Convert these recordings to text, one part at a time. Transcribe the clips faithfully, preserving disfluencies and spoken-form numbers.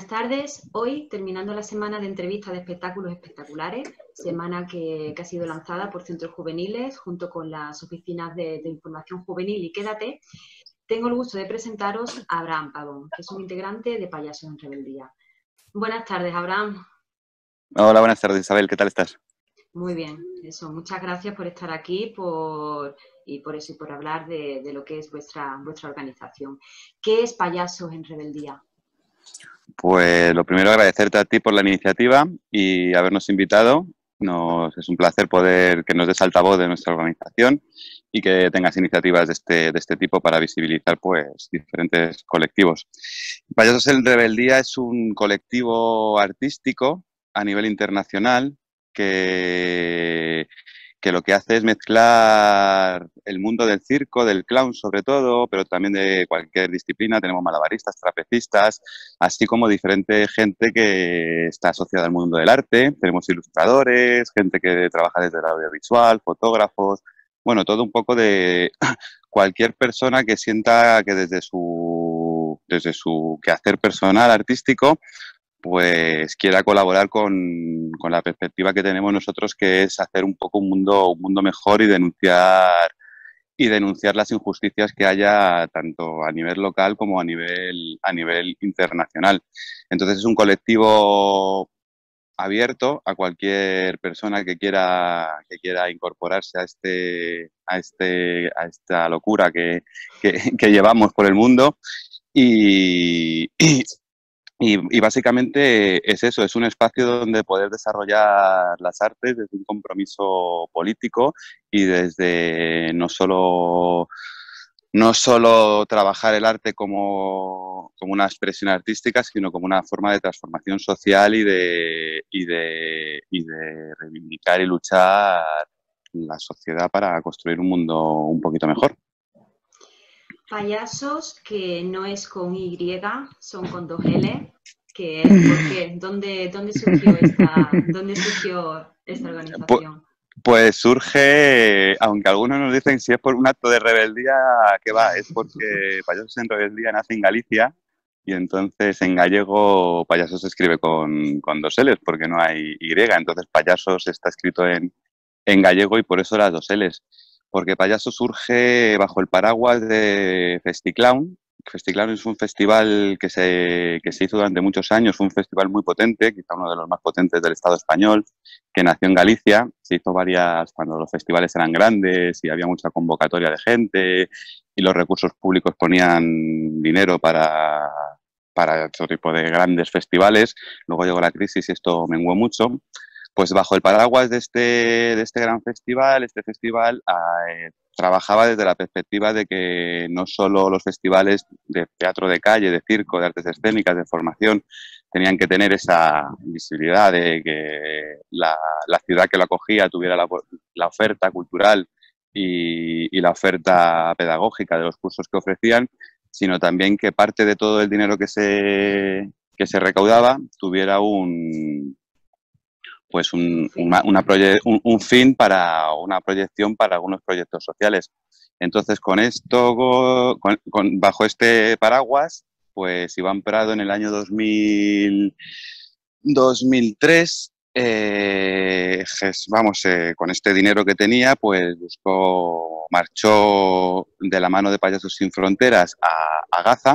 Buenas tardes. Hoy, terminando la semana de entrevistas de espectáculos espectaculares, semana que, que ha sido lanzada por Centros Juveniles junto con las oficinas de, de información juvenil y Quédate, tengo el gusto de presentaros a Abraham Pavón, que es un integrante de Payasos en Rebeldía. Buenas tardes, Abraham. Hola, buenas tardes, Isabel. ¿Qué tal estás? Muy bien, eso. Muchas gracias por estar aquí por, y por eso y por hablar de, de lo que es vuestra, vuestra organización. ¿Qué es Payasos en Rebeldía? Pues lo primero, agradecerte a ti por la iniciativa y habernos invitado. Nos, es un placer poder que nos des altavoz de nuestra organización y que tengas iniciativas de este, de este tipo para visibilizar pues, diferentes colectivos. Payasos en Rebeldía es un colectivo artístico a nivel internacional que que lo que hace es mezclar el mundo del circo, del clown sobre todo, pero también de cualquier disciplina. Tenemos malabaristas, trapecistas, así como diferente gente que está asociada al mundo del arte. Tenemos ilustradores, gente que trabaja desde el audiovisual, fotógrafos, bueno, todo un poco de cualquier persona que sienta que desde su, desde su quehacer personal, artístico, pues quiera colaborar con, con la perspectiva que tenemos nosotros, que es hacer un poco un mundo, un mundo mejor y denunciar y denunciar las injusticias que haya tanto a nivel local como a nivel, a nivel internacional. Entonces es un colectivo abierto a cualquier persona que quiera, que quiera incorporarse a, este, a, este, a esta locura que, que, que llevamos por el mundo. Y, y, y, y básicamente es eso, es un espacio donde poder desarrollar las artes desde un compromiso político y desde no solo, no solo trabajar el arte como, como una expresión artística, sino como una forma de transformación social y de, y de, y de reivindicar y luchar la sociedad para construir un mundo un poquito mejor. Payasos, que no es con Y, son con dos L, que es porque ¿dónde, dónde surgió esta, dónde surgió esta organización? Pues surge, aunque algunos nos dicen si es por un acto de rebeldía, que va, es porque Payasos en Rebeldía nace en Galicia y entonces en gallego Payasos se escribe con, con dos L's porque no hay Y, entonces Payasos está escrito en, en gallego y por eso las dos L's. Porque Payaso surge bajo el paraguas de Festiclown. Festiclown es un festival que se, que se hizo durante muchos años, fue un festival muy potente, quizá uno de los más potentes del Estado español, que nació en Galicia. Se hizo varias cuando los festivales eran grandes y había mucha convocatoria de gente y los recursos públicos ponían dinero para, para otro tipo de grandes festivales. Luego llegó la crisis y esto menguó mucho. Pues bajo el paraguas de este, de este gran festival, este festival eh, trabajaba desde la perspectiva de que no solo los festivales de teatro de calle, de circo, de artes escénicas, de formación, tenían que tener esa visibilidad de que la, la ciudad que lo acogía tuviera la, la oferta cultural y, y la oferta pedagógica de los cursos que ofrecían, sino también que parte de todo el dinero que se, que se recaudaba tuviera un pues un, una, una un, un fin para una proyección para algunos proyectos sociales. Entonces, con esto, con, con, bajo este paraguas, pues Iván Prado en el año dos mil, dos mil tres, eh, vamos, eh, con este dinero que tenía, pues buscó, marchó de la mano de Payasos Sin Fronteras a, a Gaza.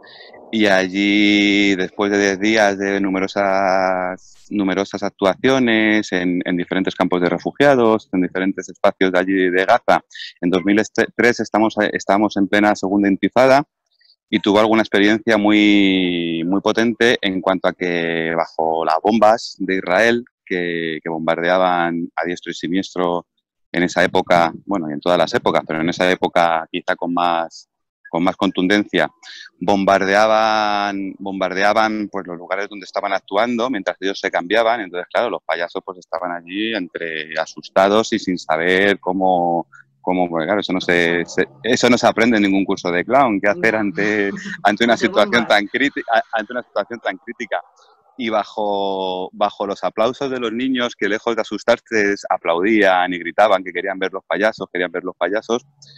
Y allí, después de diez días de numerosas, numerosas actuaciones en, en diferentes campos de refugiados, en diferentes espacios de allí de Gaza, en dos mil tres estamos, estamos en plena segunda intifada y tuvo alguna experiencia muy, muy potente en cuanto a que bajo las bombas de Israel, que, que bombardeaban a diestro y siniestro en esa época, bueno, y en todas las épocas, pero en esa época quizá con más con más contundencia, bombardeaban, bombardeaban pues, los lugares donde estaban actuando mientras ellos se cambiaban. Entonces, claro, los payasos pues, estaban allí entre asustados y sin saber cómo, cómo pues, claro, eso no se, se, eso no se aprende en ningún curso de clown, qué hacer ante, ante una situación tan crítica, ante una situación tan crítica. Y bajo, bajo los aplausos de los niños que lejos de asustarse aplaudían y gritaban que querían ver los payasos, querían ver los payasos,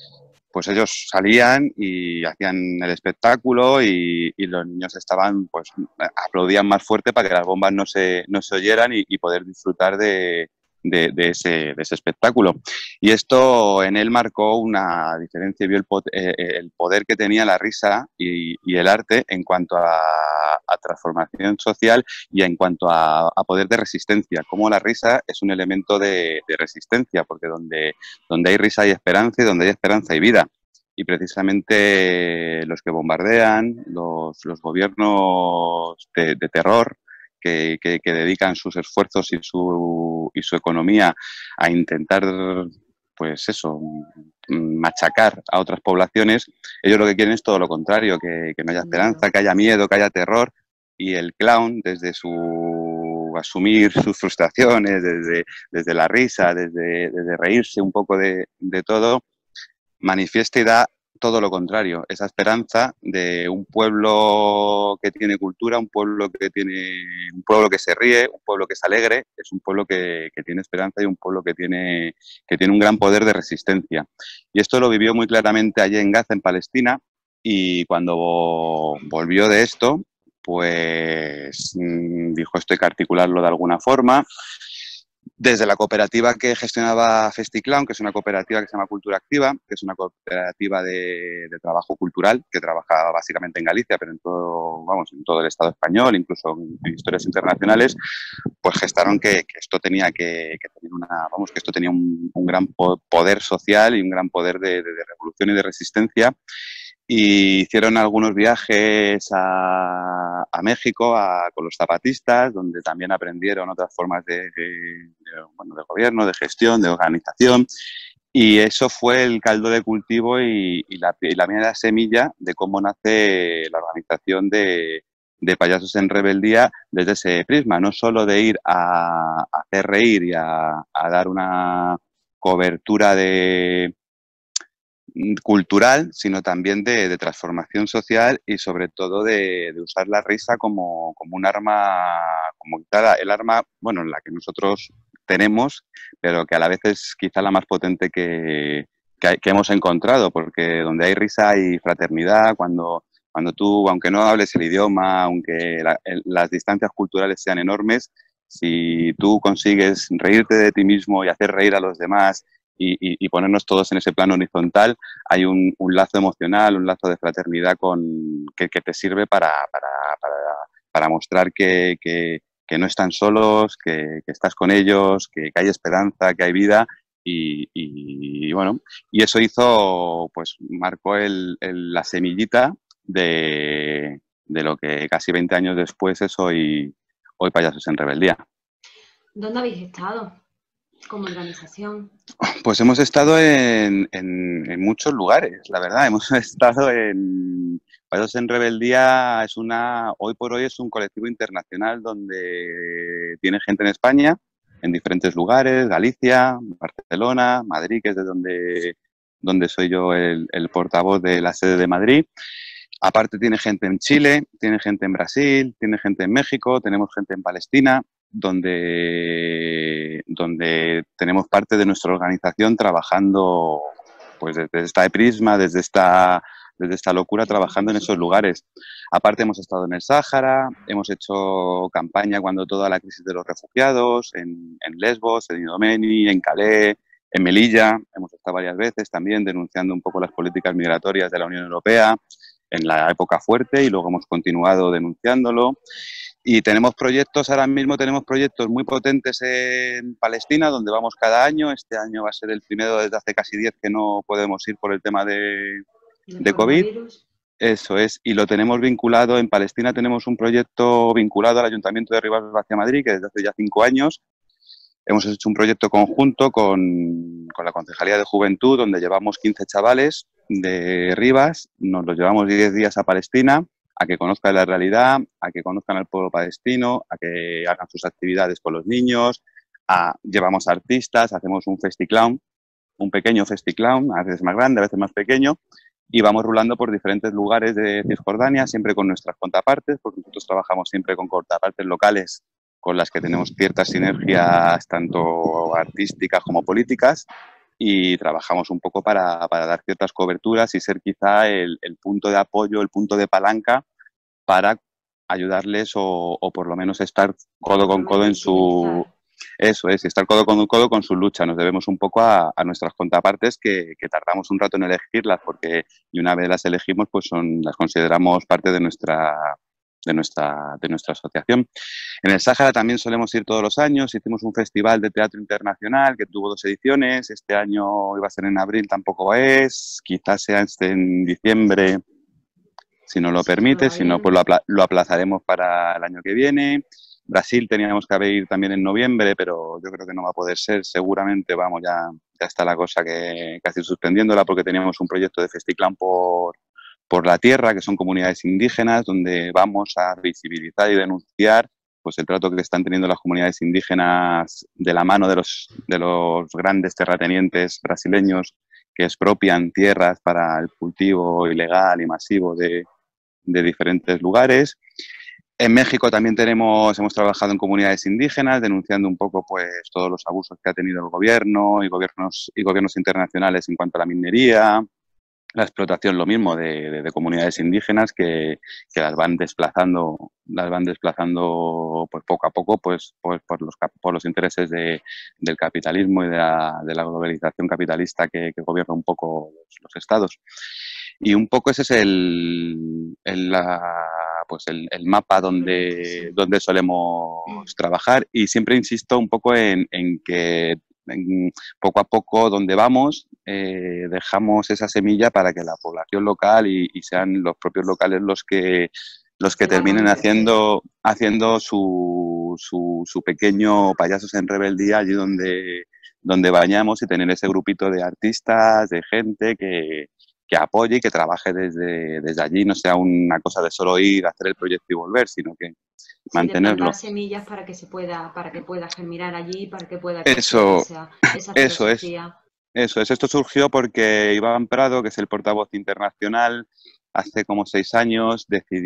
pues ellos salían y hacían el espectáculo y, y los niños estaban, pues aplaudían más fuerte para que las bombas no se, no se oyeran y, y poder disfrutar de, de, de, ese, de ese espectáculo. Y esto en él marcó una diferencia y vio el, eh, el poder que tenía la risa y, y el arte en cuanto a, a transformación social y en cuanto a, a poder de resistencia, como la risa es un elemento de, de resistencia, porque donde, donde hay risa hay esperanza y donde hay esperanza hay vida. Y precisamente los que bombardean, los, los gobiernos de, de terror, que, que, que dedican sus esfuerzos y su, y su economía a intentar, pues eso, machacar a otras poblaciones, ellos lo que quieren es todo lo contrario, que, que no haya esperanza, que haya miedo, que haya terror. Y el clown, desde su asumir sus frustraciones, desde, desde la risa, desde, desde reírse un poco de, de todo, manifiesta y da todo lo contrario, esa esperanza de un pueblo que tiene cultura, un pueblo que tiene, un pueblo que se ríe, un pueblo que es alegre, es un pueblo que, que tiene esperanza y un pueblo que tiene, que tiene un gran poder de resistencia. Y esto lo vivió muy claramente allí en Gaza, en Palestina, y cuando volvió de esto, pues dijo, esto hay que articularlo de alguna forma. Desde la cooperativa que gestionaba FestiClown, que es una cooperativa que se llama Cultura Activa, que es una cooperativa de, de trabajo cultural que trabaja básicamente en Galicia, pero en todo, vamos, en todo el Estado español, incluso en, en historias internacionales, pues gestaron que, que esto tenía que, que tener una, vamos, que esto tenía un, un gran poder social y un gran poder de, de, de revolución y de resistencia. Y hicieron algunos viajes a, a México a, con los zapatistas, donde también aprendieron otras formas de, de, de, bueno, de gobierno, de gestión, de organización. Y eso fue el caldo de cultivo y, y, la, y la primera semilla de cómo nace la organización de, de Payasos en Rebeldía desde ese prisma. No solo de ir a, a hacer reír y a, a dar una cobertura de cultural, sino también de, de transformación social y sobre todo de, de usar la risa como, como un arma, como quizá el arma, bueno, la que nosotros tenemos, pero que a la vez es quizá la más potente que, que, que hemos encontrado, porque donde hay risa hay fraternidad, cuando, cuando tú, aunque no hables el idioma, aunque la, el, las distancias culturales sean enormes, si tú consigues reírte de ti mismo y hacer reír a los demás, Y, y, y ponernos todos en ese plano horizontal, hay un, un lazo emocional, un lazo de fraternidad con, que, que te sirve para, para, para, para mostrar que, que, que no están solos, que, que estás con ellos, que, que hay esperanza, que hay vida. Y, y, y bueno, y eso hizo, pues marcó el, el, la semillita de, de lo que casi veinte años después es hoy, hoy Payasos en Rebeldía. ¿Dónde habéis estado como organización? Pues hemos estado en, en, en muchos lugares, la verdad. Hemos estado en Payasos en Rebeldía, es una, hoy por hoy es un colectivo internacional donde tiene gente en España, en diferentes lugares, Galicia, Barcelona, Madrid, que es de donde, donde soy yo el, el portavoz de la sede de Madrid. Aparte tiene gente en Chile, tiene gente en Brasil, tiene gente en México, tenemos gente en Palestina, donde, donde tenemos parte de nuestra organización trabajando pues desde esta prisma, desde esta, desde esta locura, trabajando en esos lugares. Aparte hemos estado en el Sáhara, hemos hecho campaña cuando toda la crisis de los refugiados, en, en Lesbos, en Idomeni, en Calais, en Melilla, hemos estado varias veces también denunciando un poco las políticas migratorias de la Unión Europea en la época fuerte y luego hemos continuado denunciándolo. Y tenemos proyectos, ahora mismo tenemos proyectos muy potentes en Palestina, donde vamos cada año. Este año va a ser el primero desde hace casi diez que no podemos ir por el tema de, de COVID. Eso es, y lo tenemos vinculado, en Palestina tenemos un proyecto vinculado al Ayuntamiento de Rivas Vacia Madrid, que desde hace ya cinco años hemos hecho un proyecto conjunto con, con la Concejalía de Juventud, donde llevamos quince chavales de Rivas, nos los llevamos diez días a Palestina, a que conozcan la realidad, a que conozcan al pueblo palestino, a que hagan sus actividades con los niños, a, llevamos artistas, hacemos un festiclown, un pequeño festiclown, a veces más grande, a veces más pequeño, y vamos rulando por diferentes lugares de Cisjordania, siempre con nuestras contrapartes, porque nosotros trabajamos siempre con contrapartes locales con las que tenemos ciertas sinergias tanto artísticas como políticas, y trabajamos un poco para, para dar ciertas coberturas y ser quizá el, el punto de apoyo, el punto de palanca para ayudarles o, o por lo menos estar codo con codo en su... Eso es, estar codo con codo con su lucha. Nos debemos un poco a, a nuestras contrapartes que, que tardamos un rato en elegirlas porque y una vez las elegimos pues son, las consideramos parte de nuestra, de, nuestra, de nuestra asociación. En el Sáhara también solemos ir todos los años. Hicimos un festival de teatro internacional que tuvo dos ediciones. Este año iba a ser en abril, tampoco es. Quizás sea este en diciembre, si nos lo permite. Si no, pues lo, apla lo aplazaremos para el año que viene. Brasil teníamos que haber ir también en noviembre, pero yo creo que no va a poder ser. Seguramente, vamos, ya, ya está la cosa que casi suspendiéndola porque teníamos un proyecto de Festiclán por, por la tierra, que son comunidades indígenas, donde vamos a visibilizar y denunciar pues el trato que están teniendo las comunidades indígenas de la mano de los, de los grandes terratenientes brasileños que expropian tierras para el cultivo ilegal y masivo de, de diferentes lugares. En México también tenemos, hemos trabajado en comunidades indígenas, denunciando un poco pues todos los abusos que ha tenido el gobierno y gobiernos, y gobiernos internacionales en cuanto a la minería, la explotación, lo mismo, de, de, de comunidades indígenas que, que las van desplazando, las van desplazando pues poco a poco pues, pues por, los, por los intereses de, del capitalismo y de la, de la globalización capitalista que, que gobierna un poco los, los estados. Y un poco ese es el, el, la, pues el, el mapa donde, donde solemos trabajar y siempre insisto un poco en, en que en, poco a poco donde vamos eh, dejamos esa semilla para que la población local y, y sean los propios locales los que los que terminen haciendo, haciendo su, su, su pequeño Payasos en Rebeldía allí donde, donde vayamos y tener ese grupito de artistas, de gente que, que apoye y que trabaje desde, desde allí, no sea una cosa de solo ir, hacer el proyecto y volver, sino que sí, mantenerlo. De plantar semillas para que se pueda, para que pueda germinar allí, para que pueda eso, esa, esa eso es, filosofía. eso es. Esto surgió porque Iván Prado, que es el portavoz internacional, hace como seis años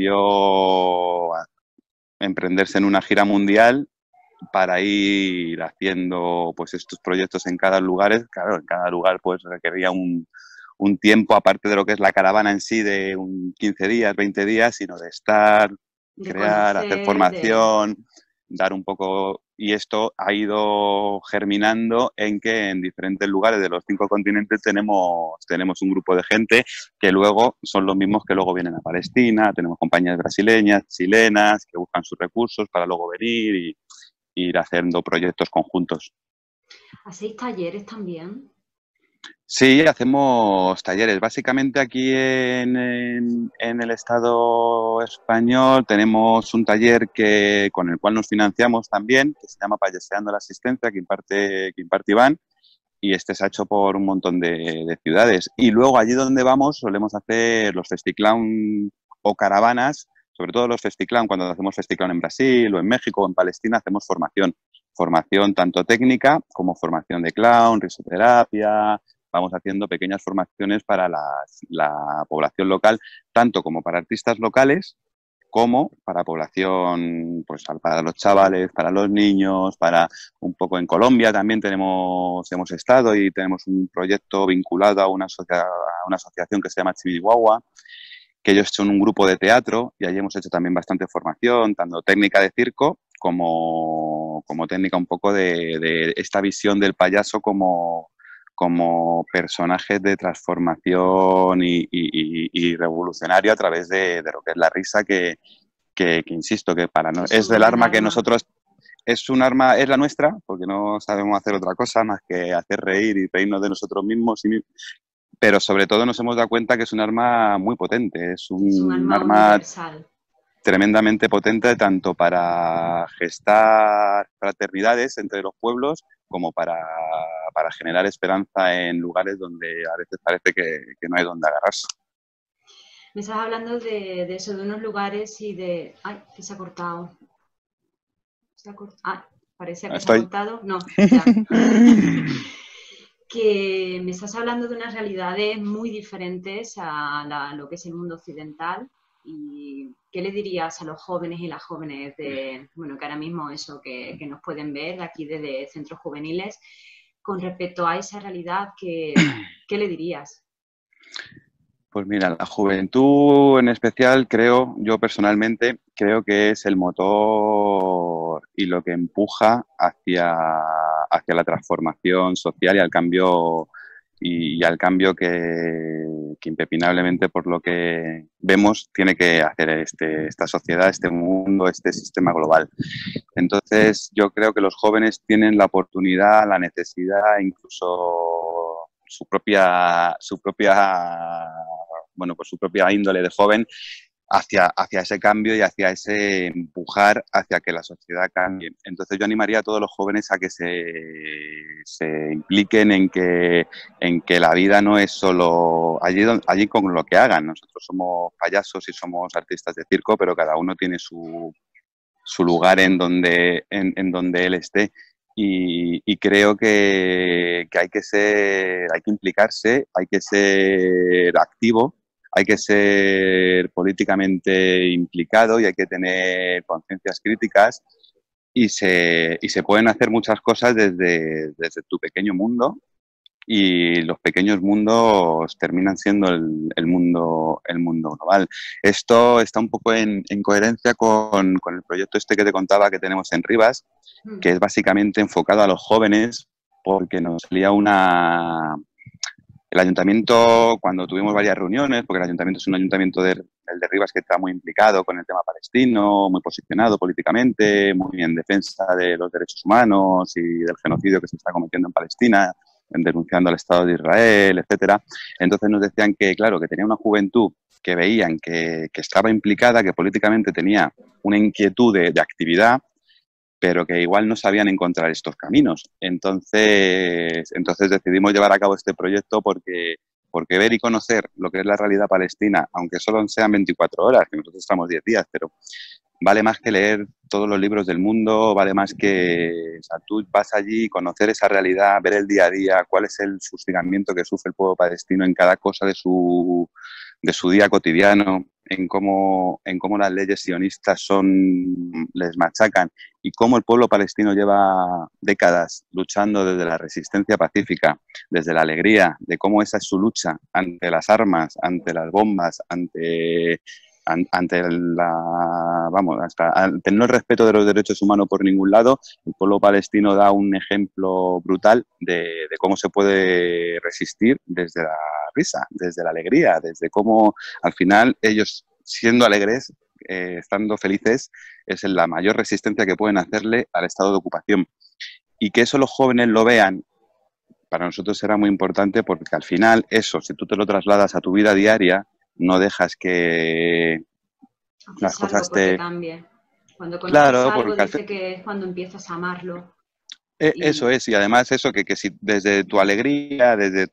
decidió emprenderse en una gira mundial para ir haciendo pues estos proyectos en cada lugar. Claro, en cada lugar pues requería un, un tiempo, aparte de lo que es la caravana en sí, de un quince días, veinte días, sino de estar, de crear, conocer, hacer formación, de... dar un poco... Y esto ha ido germinando en que en diferentes lugares de los cinco continentes tenemos, tenemos un grupo de gente que luego son los mismos que luego vienen a Palestina, tenemos compañías brasileñas, chilenas, que buscan sus recursos para luego venir y ir haciendo proyectos conjuntos. ¿Hacéis talleres también? Sí, hacemos talleres. Básicamente aquí en, en, en el Estado español tenemos un taller que, con el cual nos financiamos también, que se llama Payaseando la Asistencia, que imparte, que imparte Iván, y este se ha hecho por un montón de, de ciudades. Y luego allí donde vamos solemos hacer los festiclown o caravanas, sobre todo los festiclown, cuando hacemos festiclown en Brasil o en México o en Palestina hacemos formación. Formación tanto técnica como formación de clown, risoterapia. Vamos haciendo pequeñas formaciones para las, la población local, tanto como para artistas locales, como para población, pues para los chavales, para los niños, para un poco en Colombia también tenemos, hemos estado y tenemos un proyecto vinculado a una, asocia, a una asociación que se llama Chimihuahua, que ellos son un grupo de teatro y allí hemos hecho también bastante formación, tanto técnica de circo como, como técnica un poco de, de esta visión del payaso como, como personaje de transformación y, y, y revolucionario a través de, de lo que es la risa, que, que, que insisto, que para no, es el arma que nosotros, es un arma, es la nuestra, porque no sabemos hacer otra cosa más que hacer reír y reírnos de nosotros mismos, y, pero sobre todo nos hemos dado cuenta que es un arma muy potente, es un, es un arma, arma universal. Tremendamente potente tanto para gestar fraternidades entre los pueblos como para, para generar esperanza en lugares donde a veces parece que, que no hay donde agarrarse. Me estás hablando de, de eso, de unos lugares y de... ¡Ay, que se ha cortado! ¿Se ha cortado? Ah, parecía que Estoy... se ha cortado. No, ya. Que me estás hablando de unas realidades muy diferentes a la, lo que es el mundo occidental. ¿Y qué le dirías a los jóvenes y las jóvenes de, bueno, que ahora mismo eso, que, que nos pueden ver aquí desde centros juveniles? con respecto a esa realidad, ¿qué, qué le dirías? Pues mira, la juventud en especial, creo, yo personalmente, creo que es el motor y lo que empuja hacia, hacia la transformación social y al cambio y, y al cambio que, que impepinablemente, por lo que vemos, tiene que hacer este, esta sociedad, este mundo, este sistema global. Entonces, yo creo que los jóvenes tienen la oportunidad, la necesidad, incluso su propia, su propia, bueno, pues su propia índole de joven hacia, hacia ese cambio y hacia ese empujar hacia que la sociedad cambie. Entonces yo animaría a todos los jóvenes a que se, se impliquen en que, en que la vida no es solo allí, allí con lo que hagan. Nosotros somos payasos y somos artistas de circo, pero cada uno tiene su, su lugar en donde, en, en donde él esté. Y, y creo que, que hay que ser, hay que implicarse, hay que ser activo, hay que ser políticamente implicado y hay que tener conciencias críticas y se, y se pueden hacer muchas cosas desde, desde tu pequeño mundo y los pequeños mundos terminan siendo el, el, mundo, el mundo global. Esto está un poco en, en coherencia con, con el proyecto este que te contaba que tenemos en Rivas, que es básicamente enfocado a los jóvenes porque nos salía una... El ayuntamiento, cuando tuvimos varias reuniones, porque el ayuntamiento es un ayuntamiento de, el de Rivas que está muy implicado con el tema palestino, muy posicionado políticamente, muy en defensa de los derechos humanos y del genocidio que se está cometiendo en Palestina, denunciando al Estado de Israel, etcétera. Entonces nos decían que, claro, que tenía una juventud que veían que, que estaba implicada, que políticamente tenía una inquietud de, de actividad, pero que igual no sabían encontrar estos caminos. Entonces, entonces decidimos llevar a cabo este proyecto porque, porque ver y conocer lo que es la realidad palestina, aunque solo sean veinticuatro horas, que nosotros estamos diez días, pero vale más que leer todos los libros del mundo, vale más que, o sea, tú vas allí, conocer esa realidad, ver el día a día, cuál es el sufrimiento que sufre el pueblo palestino en cada cosa de su, de su día cotidiano, en cómo, en cómo las leyes sionistas son, les machacan y cómo el pueblo palestino lleva décadas luchando desde la resistencia pacífica, desde la alegría, de cómo esa es su lucha ante las armas, ante las bombas, ante, ante la, vamos, hasta ante el no respeto de los derechos humanos por ningún lado. El pueblo palestino da un ejemplo brutal de, de cómo se puede resistir desde la risa, desde la alegría, desde cómo al final ellos, siendo alegres, eh, estando felices, es la mayor resistencia que pueden hacerle al estado de ocupación. Y que eso los jóvenes lo vean, para nosotros será muy importante porque al final eso, si tú te lo trasladas a tu vida diaria, no dejas que Haces las cosas algo porque te... cambie. Cuando conoces Claro, algo, porque al dice fin... que es cuando empiezas a amarlo. Eh, eso Y es, y además eso, que, que si desde tu alegría, desde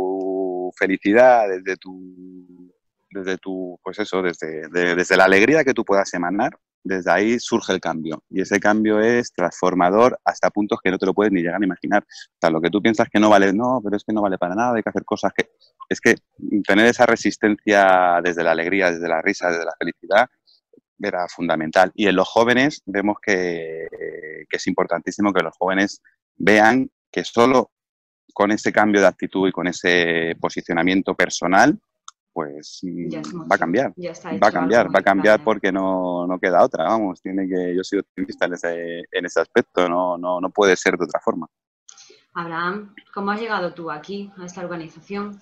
tu felicidad, desde tu, desde tu, pues eso, desde, de, desde la alegría que tú puedas emanar, desde ahí surge el cambio. Y ese cambio es transformador hasta puntos que no te lo puedes ni llegar a imaginar. O sea, lo que tú piensas que no vale, no, pero es que no vale para nada, hay que hacer cosas que... Es que tener esa resistencia desde la alegría, desde la risa, desde la felicidad, era fundamental. Y en los jóvenes vemos que, que es importantísimo que los jóvenes vean que solo con ese cambio de actitud y con ese posicionamiento personal, pues ya es va a mucho, cambiar. ya está Va a hecho algo cambiar, va muy a cambiar grande. porque no, no queda otra, vamos, tiene que, yo soy optimista en ese, en ese aspecto, no, no, no puede ser de otra forma. Abraham, ¿cómo has llegado tú aquí, a esta organización?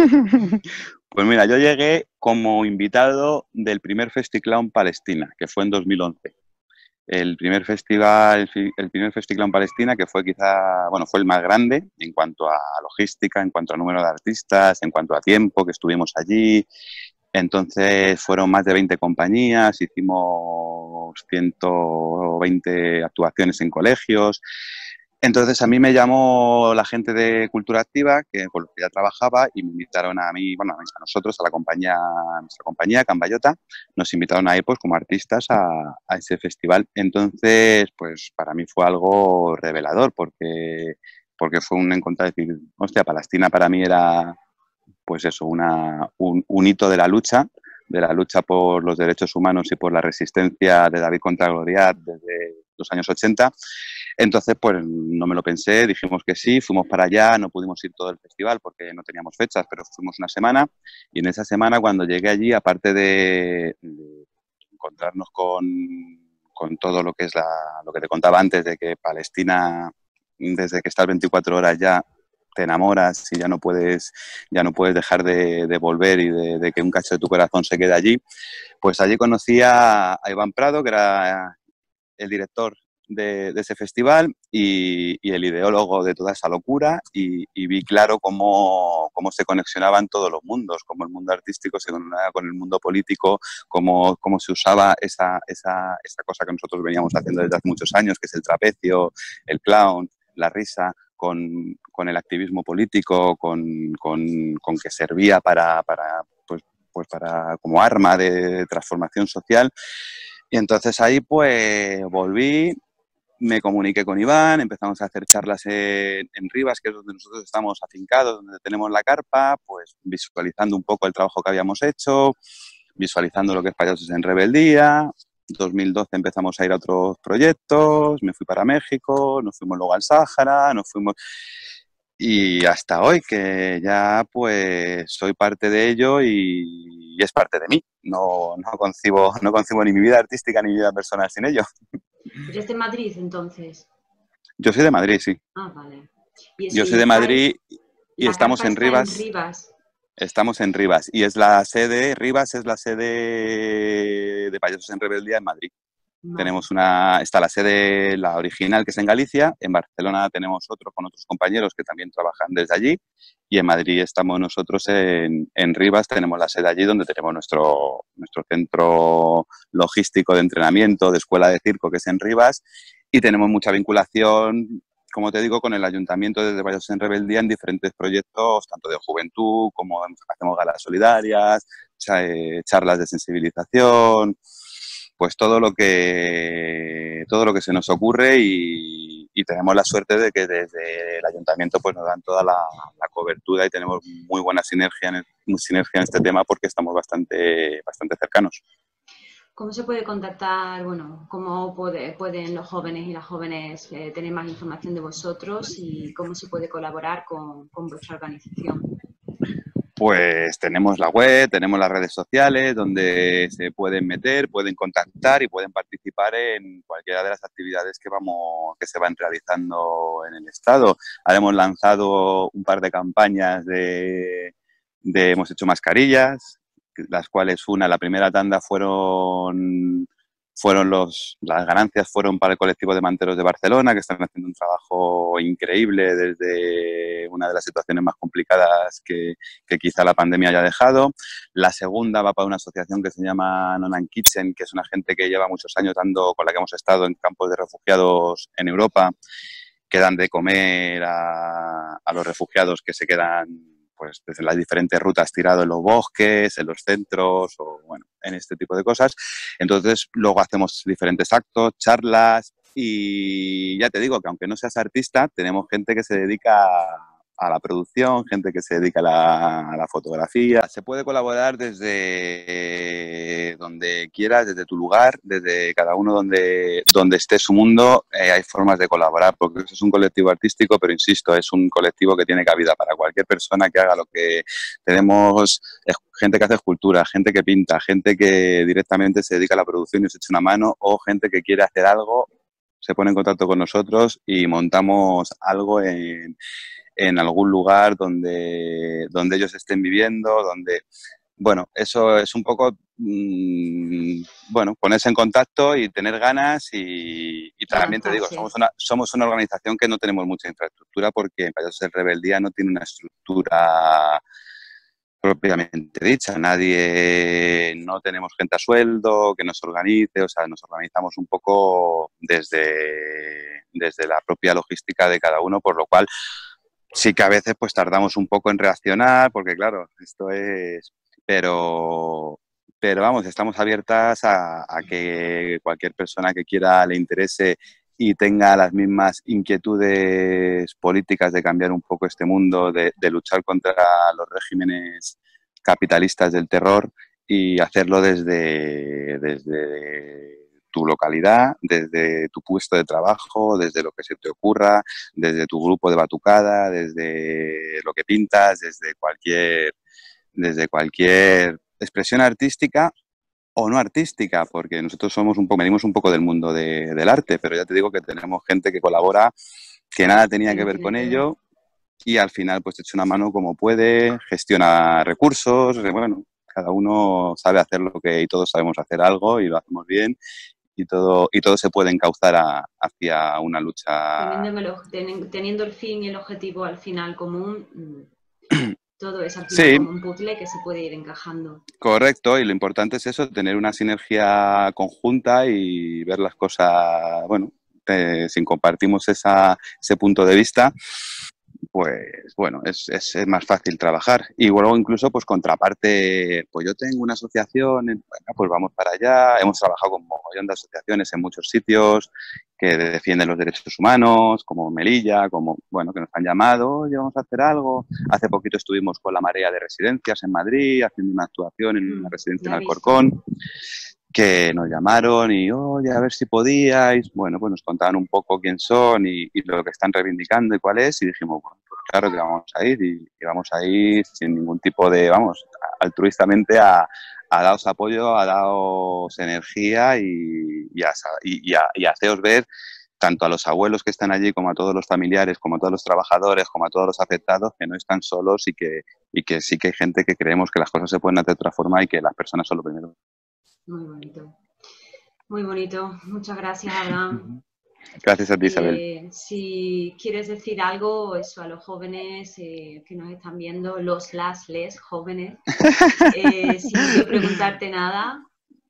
Pues mira, yo llegué como invitado del primer Festiclown Palestina, que fue en dos mil once. El primer festival, el primer Festiclown Palestina, que fue quizá, bueno, fue el más grande en cuanto a logística, en cuanto a número de artistas, en cuanto a tiempo que estuvimos allí. Entonces fueron más de veinte compañías, hicimos ciento veinte actuaciones en colegios. Entonces a mí me llamó la gente de Cultura Activa, que con los que ya trabajaba, y me invitaron a mí, bueno, a nosotros, a la compañía, a nuestra compañía, Cambayota, nos invitaron ahí pues como artistas a, a ese festival. Entonces, pues para mí fue algo revelador, porque, porque fue un encontrar, decir, hostia, Palestina para mí era, pues eso, una, un, un hito de la lucha, de la lucha por los derechos humanos y por la resistencia de David contra Goliat desde los años ochenta. Entonces, pues no me lo pensé, dijimos que sí, fuimos para allá, no pudimos ir todo el festival porque no teníamos fechas, pero fuimos una semana y en esa semana cuando llegué allí, aparte de, de encontrarnos con, con todo lo que es la, lo que te contaba antes, de que Palestina, desde que estás veinticuatro horas ya te enamoras y ya no puedes, ya no puedes dejar de, de volver y de, de que un cacho de tu corazón se quede allí, pues allí conocí a, a Iván Prado, que era el director de, de ese festival y, y el ideólogo de toda esa locura y, y vi claro cómo, cómo se conexionaban todos los mundos, cómo el mundo artístico se conectaba con el mundo político, cómo, cómo se usaba esa, esa, esa cosa que nosotros veníamos haciendo desde hace muchos años, que es el trapecio, el clown, la risa, con, con el activismo político, con, con, con que servía para, para, pues, pues para como arma de transformación social. Y entonces ahí pues volví, me comuniqué con Iván, empezamos a hacer charlas en, en Rivas, que es donde nosotros estamos afincados, donde tenemos la carpa, pues visualizando un poco el trabajo que habíamos hecho, visualizando lo que es Payasos en Rebeldía. dos mil doce empezamos a ir a otros proyectos, me fui para México, nos fuimos luego al Sáhara, nos fuimos... Y hasta hoy, que ya pues soy parte de ello y, y es parte de mí. No, no, concibo, no concibo ni mi vida artística ni mi vida personal sin ello. ¿Eres de Madrid, entonces? Yo soy de Madrid, sí. Ah, vale. Y eso, Yo y soy de Madrid estáis... y La estamos carpa en está en Rivas. Rivas. Estamos en Rivas y es la sede, Rivas es la sede de Payasos en Rebeldía en Madrid. Vale. Tenemos una, está la sede, la original, que es en Galicia. En Barcelona tenemos otro con otros compañeros que también trabajan desde allí. Y en Madrid estamos nosotros en, en Rivas, tenemos la sede allí donde tenemos nuestro, nuestro centro logístico de entrenamiento, de escuela de circo, que es en Rivas. Y tenemos mucha vinculación, como te digo, con el Ayuntamiento de Payasos en Rebeldía en diferentes proyectos, tanto de juventud como hacemos galas solidarias, charlas de sensibilización, pues todo lo que todo lo que se nos ocurre y, y tenemos la suerte de que desde el ayuntamiento pues nos dan toda la, la cobertura y tenemos muy buena sinergia en, el, sinergia en este tema porque estamos bastante, bastante cercanos. ¿Cómo se puede contactar? Bueno, ¿cómo puede, pueden los jóvenes y las jóvenes eh, tener más información de vosotros y cómo se puede colaborar con, con vuestra organización? Pues tenemos la web, tenemos las redes sociales donde se pueden meter, pueden contactar y pueden participar en cualquiera de las actividades que vamos, que se van realizando en el estado. Ahora hemos lanzado un par de campañas de, de hemos hecho mascarillas, las cuales una, la primera tanda fueron fueron los, las ganancias fueron para el colectivo de manteros de Barcelona, que están haciendo un trabajo increíble desde una de las situaciones más complicadas que, que quizá la pandemia haya dejado. La segunda va para una asociación que se llama Nonan Kitchen, que es una gente que lleva muchos años dando, con la que hemos estado en campos de refugiados en Europa, que dan de comer a, a los refugiados que se quedan pues desde las diferentes rutas tirado en los bosques, en los centros o bueno, en este tipo de cosas. Entonces luego hacemos diferentes actos, charlas y ya te digo que aunque no seas artista, tenemos gente que se dedica a la producción, gente que se dedica a la, a la fotografía. Se puede colaborar desde donde quieras, desde tu lugar, desde cada uno donde, donde esté su mundo. Eh, hay formas de colaborar, porque eso es un colectivo artístico, pero insisto, es un colectivo que tiene cabida para cualquier persona que haga lo que tenemos. Gente que hace escultura, gente que pinta, gente que directamente se dedica a la producción y nos echa una mano, o gente que quiere hacer algo, se pone en contacto con nosotros y montamos algo en en algún lugar donde, donde ellos estén viviendo, donde, bueno, eso es un poco, mmm, bueno, ponerse en contacto y tener ganas y, y también te digo, somos una, somos una organización que no tenemos mucha infraestructura porque Payasos en Rebeldía no tiene una estructura propiamente dicha, nadie, no tenemos gente a sueldo que nos organice, o sea, nos organizamos un poco desde, desde la propia logística de cada uno, por lo cual sí que a veces pues tardamos un poco en reaccionar, porque claro, esto es... Pero, pero vamos, estamos abiertas a, a que cualquier persona que quiera, le interese y tenga las mismas inquietudes políticas de cambiar un poco este mundo, de, de luchar contra los regímenes capitalistas del terror y hacerlo desde, desde tu localidad, desde tu puesto de trabajo, desde lo que se te ocurra, desde tu grupo de batucada, desde lo que pintas, desde cualquier, desde cualquier expresión artística o no artística, porque nosotros somos un poco, venimos un poco del mundo de, del arte, pero ya te digo que tenemos gente que colabora, que nada tenía Que que no ver tiene con que ver. ello, y al final pues te echa una mano como puede, gestiona recursos, bueno, cada uno sabe hacer lo que, y todos sabemos hacer algo y lo hacemos bien, y todo, y todo se puede encauzar a, hacia una lucha. Teniendo el, oj- teni- teniendo el fin y el objetivo al final común, mm, todo es al final Sí, como un puzzle que se puede ir encajando. correcto, y lo importante es eso, tener una sinergia conjunta y ver las cosas, bueno, eh, si compartimos esa, ese punto de vista, pues bueno, es, es, es más fácil trabajar. Y luego incluso, pues contraparte, pues yo tengo una asociación, bueno, pues vamos para allá, hemos trabajado con un montón de asociaciones en muchos sitios que defienden los derechos humanos, como Melilla, como, bueno, que nos han llamado, oye, vamos a hacer algo. Hace poquito estuvimos con la Marea de Residencias en Madrid, haciendo una actuación en una Mm, residencia la en he visto. Alcorcón, que nos llamaron y, oye, a ver si podíais. Bueno, pues nos contaban un poco quién son y, y lo que están reivindicando y cuál es, y dijimos, bueno, pues claro que vamos a ir y, y vamos a ir sin ningún tipo de, vamos, altruistamente a, a daros apoyo, a daros energía y, y, a, y, y, a, y a haceros ver tanto a los abuelos que están allí como a todos los familiares, como a todos los trabajadores, como a todos los afectados, que no están solos y que, y que sí que hay gente que creemos que las cosas se pueden hacer de otra forma y que las personas son lo primero. Muy bonito. Muy bonito. Muchas gracias, Abraham. Gracias a ti, Isabel. Eh, si quieres decir algo eso a los jóvenes eh, que nos están viendo, los, las, les jóvenes, eh, sin yo preguntarte nada.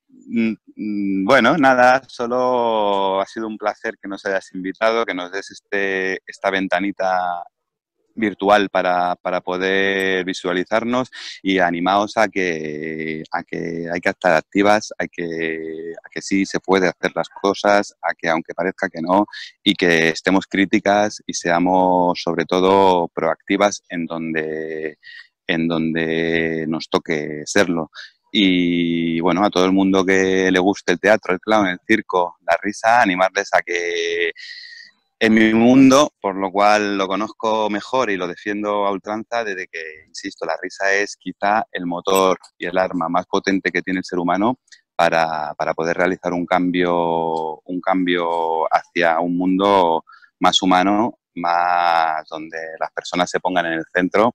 Bueno, nada, solo ha sido un placer que nos hayas invitado, que nos des este, esta ventanita virtual para, para poder visualizarnos y animaos a que, a que hay que estar activas, a que, a que sí se puede hacer las cosas, a que aunque parezca que no, y que estemos críticas y seamos sobre todo proactivas en donde, en donde nos toque serlo. Y bueno, a todo el mundo que le guste el teatro, el clown, el circo, la risa, animarles a que en mi mundo, por lo cual lo conozco mejor y lo defiendo a ultranza, desde que, insisto, la risa es quizá el motor y el arma más potente que tiene el ser humano para, para poder realizar un cambio, un cambio hacia un mundo más humano, más donde las personas se pongan en el centro.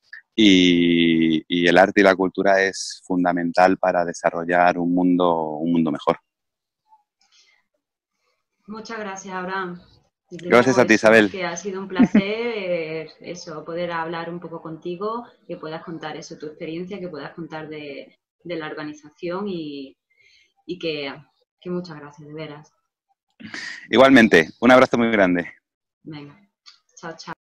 Y, y el arte y la cultura es fundamental para desarrollar un mundo, un mundo mejor. Muchas gracias, Abraham. Y de Gracias nuevo a ti, eso, Isabel. que ha sido un placer eso, poder hablar un poco contigo, que puedas contar eso, tu experiencia, que puedas contar de, de la organización y, y que, que muchas gracias, de veras. Igualmente, un abrazo muy grande. Venga, chao, chao.